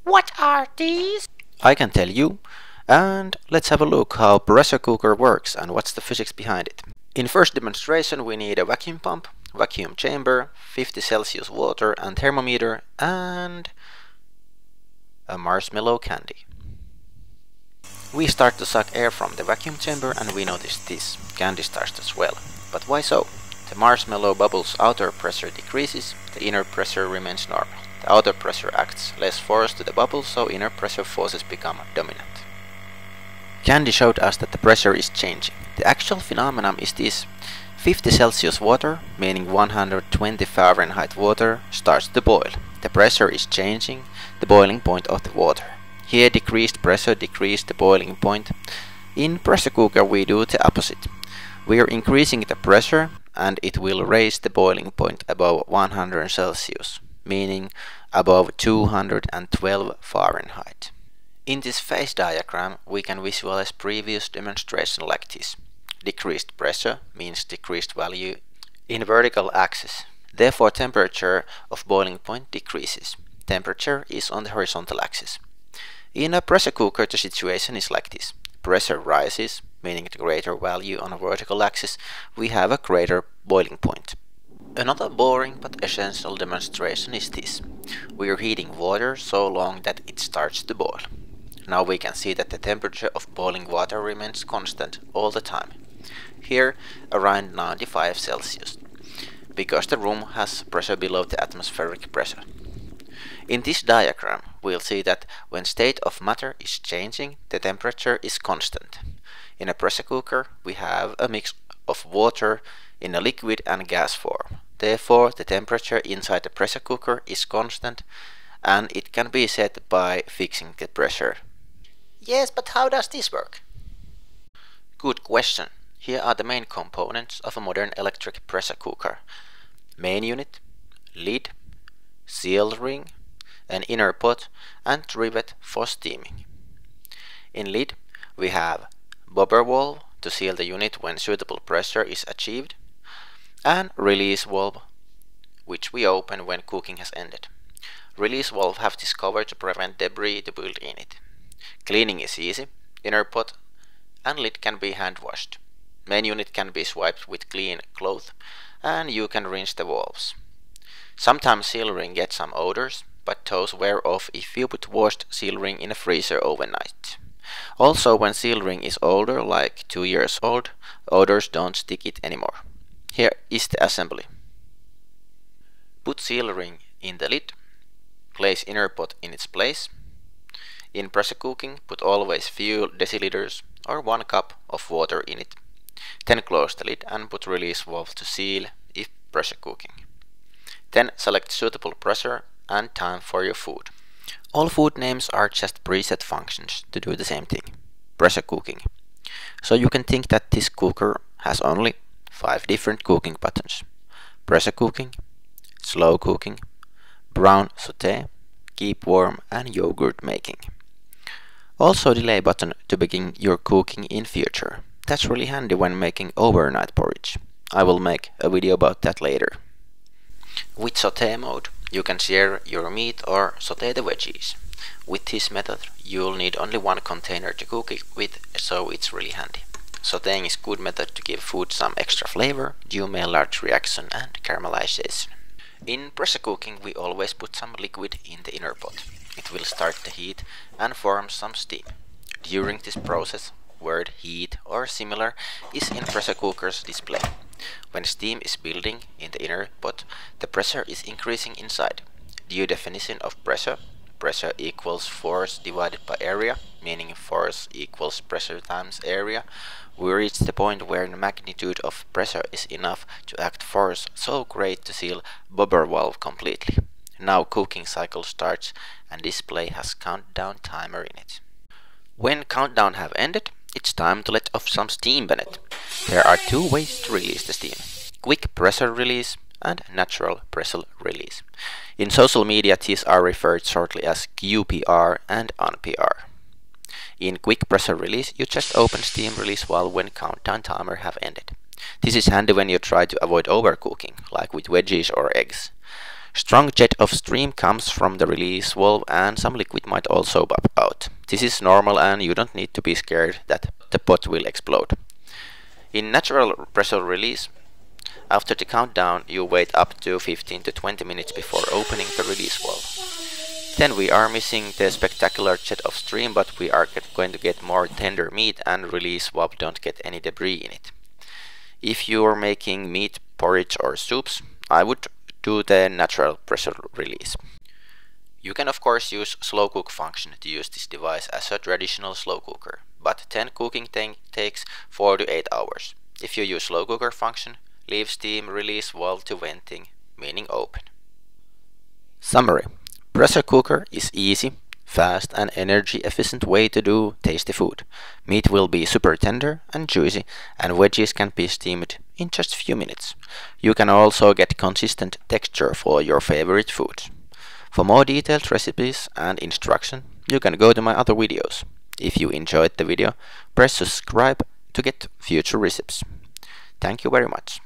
What are these? I can tell you, and let's have a look how pressure cooker works and what's the physics behind it. In first demonstration we need a vacuum pump, vacuum chamber, 50 Celsius water and thermometer, and a marshmallow candy. We start to suck air from the vacuum chamber and we notice this candy starts to swell. But why so? The marshmallow bubble's outer pressure decreases, the inner pressure remains normal. The outer pressure acts less force to the bubble, so inner pressure forces become dominant. Candy showed us that the pressure is changing. The actual phenomenon is this: 50 Celsius water, meaning 120 Fahrenheit water, starts to boil. The pressure is changing the boiling point of the water. Here decreased pressure decreased the boiling point. In pressure cooker we do the opposite. We are increasing the pressure and it will raise the boiling point above 100 Celsius, meaning above 212 Fahrenheit. In this phase diagram we can visualize previous demonstration like this. Decreased pressure means decreased value in vertical axis. Therefore temperature of boiling point decreases. Temperature is on the horizontal axis. In a pressure cooker the situation is like this. Pressure rises, meaning the greater value on a vertical axis, we have a greater boiling point. Another boring but essential demonstration is this. We are heating water so long that it starts to boil. Now we can see that the temperature of boiling water remains constant all the time. Here around 95 Celsius, because the room has pressure below the atmospheric pressure. In this diagram we'll see that when state of matter is changing, the temperature is constant. In a pressure cooker we have a mix of water in a liquid and gas form. Therefore the temperature inside the pressure cooker is constant and it can be set by fixing the pressure. Yes, but how does this work? Good question. Here are the main components of a modern electric pressure cooker. Main unit, lid, seal ring, an inner pot and trivet for steaming. In lid we have bobber valve to seal the unit when suitable pressure is achieved, and release valve which we open when cooking has ended. Release valve have this cover to prevent debris to build in it. Cleaning is easy. Inner pot and lid can be hand washed. Main unit can be swiped with clean cloth and you can rinse the valves. Sometimes seal ring gets some odors, but those wear off if you put washed seal ring in a freezer overnight. Also when seal ring is older, like 2 years old, odors don't stick it anymore. Here is the assembly. Put seal ring in the lid. Place inner pot in its place. In pressure cooking put always few deciliters or 1 cup of water in it. Then close the lid and put release valve to seal if pressure cooking. Then select suitable pressure and time for your food. All food names are just preset functions to do the same thing. Pressure cooking. So you can think that this cooker has only 5 different cooking buttons. Pressure cooking, slow cooking, brown saute, keep warm and yogurt making. Also delay button to begin your cooking in future. That's really handy when making overnight porridge. I will make a video about that later. With saute mode you can sear your meat or saute the veggies. With this method you'll need only 1 container to cook it with, so it's really handy. Sauteing is good method to give food some extra flavor, due Maillard reaction and caramelization. In pressure cooking we always put some liquid in the inner pot. It will start to heat and form some steam. During this process, word heat or similar is in pressure cooker's display. When steam is building in the inner pot, the pressure is increasing inside. Due definition of pressure, pressure equals force divided by area, meaning force equals pressure times area. We reach the point where the magnitude of pressure is enough to act force so great to seal bobber valve completely. Now cooking cycle starts and display has countdown timer in it. When countdown have ended, it's time to let off some steam in it. There are 2 ways to release the steam: quick pressure release and natural pressure release. In social media these are referred shortly as QPR and UNPR. In quick pressure release you just open steam release valve when countdown timer have ended. This is handy when you try to avoid overcooking, like with veggies or eggs. Strong jet of steam comes from the release valve and some liquid might also pop out. This is normal and you don't need to be scared that the pot will explode. In natural pressure release, after the countdown you wait up to 15 to 20 minutes before opening the release valve. Then we are missing the spectacular jet of steam, but we are going to get more tender meat and release valve don't get any debris in it. If you are making meat porridge or soups, I would do the natural pressure release. You can of course use slow cook function to use this device as a traditional slow cooker, but 10 cooking takes 4 to 8 hours. If you use slow cooker function, leave steam release valve to venting, meaning open. Summary. Pressure cooker is easy, fast and energy efficient way to do tasty food. Meat will be super tender and juicy and veggies can be steamed in just a few minutes. You can also get consistent texture for your favorite foods. For more detailed recipes and instruction, you can go to my other videos. If you enjoyed the video, press subscribe to get future recipes. Thank you very much.